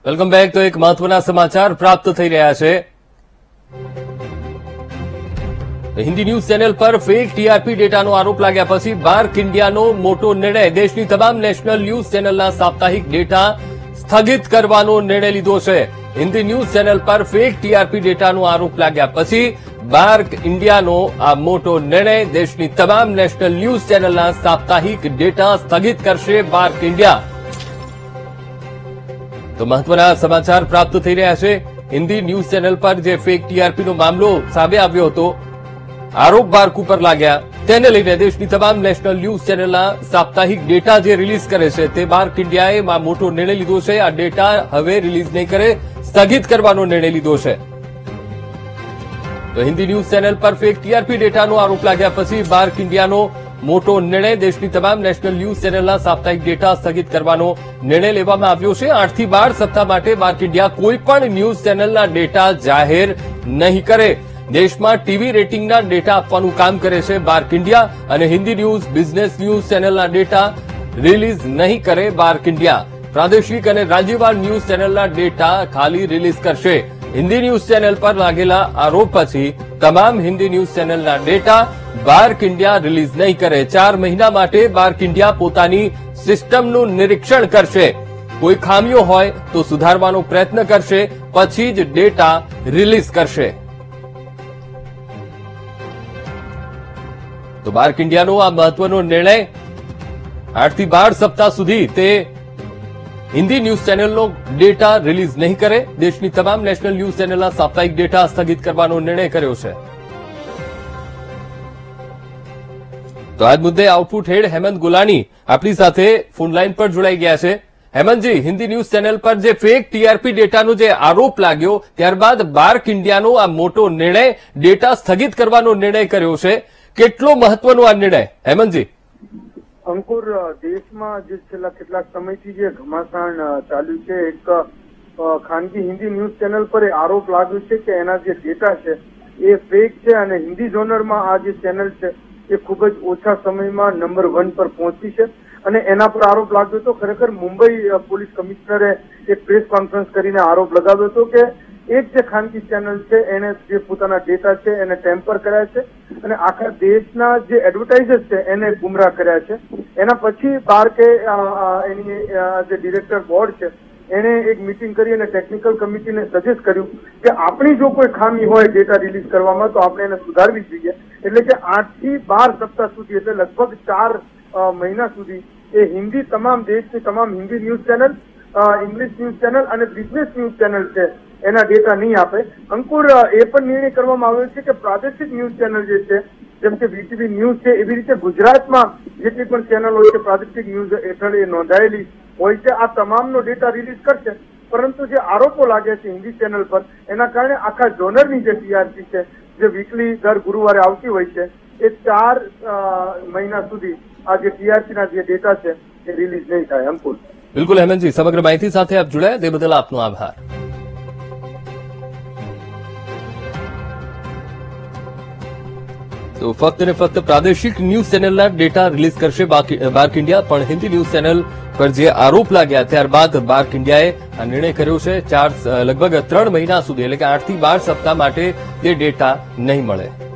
Welcome back. તો એક મહત્વના સમાચાર પ્રાપ્ત થઈ રહ્યા છે। હિન્દી ન્યૂઝ ચેનલ પર ફેક ટીઆરપી ડેટાનો આરોપ લાગ્યા પછી બાર્ક ઇન્ડિયાનો મોટો નિર્ણય। દેશની તમામ નેશનલ ન્યૂઝ ચેનલના સાપ્તાહિક ડેટા સ્થગિત કરવાનો નિર્ણય લીધો છે। હિન્દી ન્યૂઝ ચેનલ પર ફેક ટીઆરપી ડેટાનો આરોપ લાગ્યા પછી બાર્ક ઇન્ડિયાનો આ મોટો નિર્ણય। દેશની તમામ નેશનલ ન્યૂઝ ચેનલના સાપ્તાહિક ડેટા સ્થગિત કરશે બાર્ક ઇન્ડિયા। તો મહત્વના સમાચાર પ્રાપ્ત થઈ રહ્યા છે। હિન્દી ન્યૂઝ ચેનલ પર જે ફેક ટીઆરપીનો મામલો સામે આવ્યો હતો, આરોપ બાર્ક ઉપર લાગ્યા, તેને લઈને દેશની તમામ નેશનલ ન્યૂઝ ચેનલના સાપ્તાહિક ડેટા જે રિલીઝ કરે છે તે બાર્ક ઇન્ડિયાએ મોટો નિર્ણય લીધો છે। આ ડેટા હવે રિલીઝ નહીં કરે, સ્થગિત કરવાનો નિર્ણય લીધો છે। તો હિન્દી ન્યૂઝ ચેનલ પર ફેક ટીઆરપી ડેટાનો આરોપ લાગ્યા પછી બાર્ક ઇન્ડિયાનો મોટો નિર્ણય। દેશની તમામ નેશનલ ન્યૂઝ ચેનલના સાપ્તાહિક ડેટા સ્થગિત કરવાનો નિર્ણય લેવામાં આવ્યો છે। 8 થી 12 સપ્તાહ માટે બાર્ક ઇન્ડિયા કોઈ પણ ન્યૂઝ ચેનલના ડેટા જાહેર નહીં કરે। દેશમાં ટીવી રેટિંગના ડેટા આપવાનું કામ કરે છે બાર્ક ઇન્ડિયા, અને હિન્દી ન્યૂઝ, બિઝનેસ ન્યૂઝ ચેનલના ડેટા રિલીઝ નહીં કરે બાર્ક ઇન્ડિયા। પ્રાદેશિક અને રાજ્યવાર ન્યૂઝ ચેનલના ડેટા ખાલી રિલીઝ કરશે। હિન્દી ન્યૂઝ ચેનલ પર લાગેલા આરોપ પછી તમામ હિન્દી ન્યૂઝ ચેનલના ડેટા બાર્ક ઇન્ડિયા રિલીઝ નહીં કરે। 4 મહિના માટે બાર્ક ઇન્ડિયા પોતાની સિસ્ટમનું નિરીક્ષણ કરશે। કોઈ ખામીઓ હોય તો સુધારવાનો પ્રયત્ન કરશે, પછી જ ડેટા રિલીઝ કરશે। તો બાર્ક ઇન્ડિયાનો આ મહત્વનો નિર્ણય 8 થી 12 સપ્તાહ સુધી તે હિન્દી ન્યૂઝ ચેનલનો ડેટા રિલીઝ નહીં કરે। દેશની તમામ નેશનલ ન્યૂઝ ચેનલના સાપ્તાહિક ડેટા સ્થગિત કરવાનો નિર્ણય કર્યો છે। તો આજ મુદ્દે આઉટપુટ હેડ હેમંત ગુલાની આપણી સાથે ફોન લાઈન પર જોડાઈ ગયા છે। હેમંતજી, હિન્દી ન્યૂઝ ચેનલ પર જે ફેક ટીઆરપી ડેટાનો જે આરોપ લાગ્યો, ત્યારબાદ બાર્ક ઇન્ડિયાનો આ મોટો નિર્ણય, ડેટા સ્થગિત કરવાનો નિર્ણય કર્યો છે, કેટલો મહત્વનો આ નિર્ણય હેમંતજી? અંકુર, દેશમાં જે છેલ્લા કેટલાક સમયથી જે ઘમાસાણ ચાલ્યું છે, એક ખાનગી હિન્દી ન્યૂઝ ચેનલ પર આરોપ લાગ્યો છે કે એના જે ડેટા છે એ ફેક છે, અને હિન્દી ઝોનરમાં આ જે ચેનલ છે એ ખૂબ જ ઓછા સમયમાં નંબર 1 પર પહોંચી છે। અને એના પર આરોપ લાગ્યો હતો। ખરેખર મુંબઈ પોલીસ કમિશનરે એક પ્રેસ કોન્ફરન્સ કરીને આરોપ લગાવ્યો હતો કે એક જે ખાનગી ચેનલ છે એને જે પોતાના ડેટા છે એને ટેમ્પર કર્યા છે અને આખા દેશના જે એડવર્ટાઇઝર્સ છે એને ગુમરાહ કર્યા છે। એના પછી બાર્કે એની જે ડિરેક્ટર બોર્ડ છે એને એક મીટિંગ કરી અને ટેકનિકલ કમિટીને સજેસ્ટ કર્યું કે આપણી જો કોઈ ખામી હોય ડેટા રિલીઝ કરવામાં તો આપણે એને સુધારવી જોઈએ। એટલે કે 8 થી 12 સપ્તાહ સુધી, એટલે લગભગ 4 મહિના સુધી એ હિન્દી તમામ દેશની તમામ Hindi news channel, English news channel અને બિઝનેસ ન્યૂઝ ચેનલ છે એના ડેટા નહીં આપે। અંકુર, એ પણ નિર્ણય કરવામાં આવ્યો છે કે પ્રાદેશિક ન્યૂઝ ચેનલ જે છે, જેમ કે વીટીવી ન્યૂઝ છે, એવી રીતે ગુજરાતમાં જેટલી પણ ચેનલો છે પ્રાદેશિક ન્યૂઝ હેઠળ એ નોંધાયેલી હોય છે, આ તમામનો ડેટા રિલીઝ કરશે। પરંતુ જે આરોપો લાગ્યા છે હિન્દી ચેનલ પર, એના કારણે આખા ઝોનરની જે ટીઆરપી છે, જે વીકલી દર ગુરુવારે આવતી હોય છે, એ 4 મહિના સુધી આ જે ટીઆરપીના જે ડેટા છે એ રિલીઝ નહીં થાય। અંકુર, બિલકુલ હેમંતજી, સમગ્ર માહિતી સાથે આપ જોડાયા તે બદલ આપનો આભાર। તો ફક્ત ને ફક્ત પ્રાદેશિક ન્યૂઝ ચેનલના ડેટા રિલીઝ કરશે બાર્ક ઇન્ડિયા, પણ હિન્દી ન્યૂઝ ચેનલ પર જે આરોપ લાગ્યા ત્યારબાદ બાર્ક ઇન્ડિયાએ આ નિર્ણય કર્યો છે। લગભગ 3 મહિના સુધી, એટલે કે 8 થી 12 સપ્તાહ માટે તે ડેટા નહીં મળે।